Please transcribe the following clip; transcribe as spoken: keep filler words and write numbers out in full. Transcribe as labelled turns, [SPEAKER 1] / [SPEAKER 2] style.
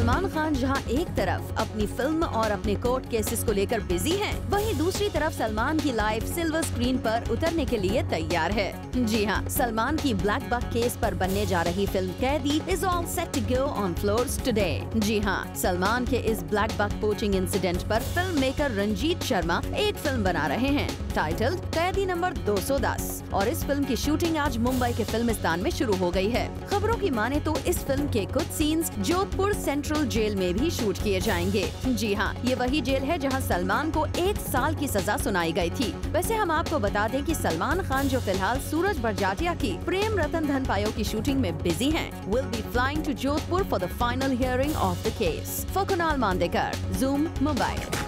[SPEAKER 1] सलमान खान जहां एक तरफ अपनी फिल्म और अपने कोर्ट केसेस को लेकर बिजी हैं, वहीं दूसरी तरफ सलमान की लाइफ सिल्वर स्क्रीन पर उतरने के लिए तैयार है। जी हां, सलमान की ब्लैक बक केस पर बनने जा रही film Qaidi is all set to go on floors today. जी हां, सलमान के इस ब्लैक बक पोचिंग इंसिडेंट पर फिल्म मेकर रंजीत शर्मा एक फिल्म बना रहे हैं टाइटल्ड कैदी नंबर दो सौ दस, और इस फिल्म की शूटिंग आज मुंबई के फिल्मिस्तान में शुरू हो गई है। खबरों की माने तो इस फिल्म के कुछ सीन्स जोधपुर सेंट्रल जेल में भी शूट किए जाएंगे। जी हाँ, ये वही जेल है जहां सलमान को एक साल की सजा सुनाई गई थी। वैसे हम आपको बता दें कि सलमान खान जो फिलहाल सूरज बड़जात्या की प्रेम रतन धन पायो की शूटिंग में बिजी हैं, will be flying to Jodhpur for the final hearing of the case. For Kunal Mandekar, zoom Mumbai.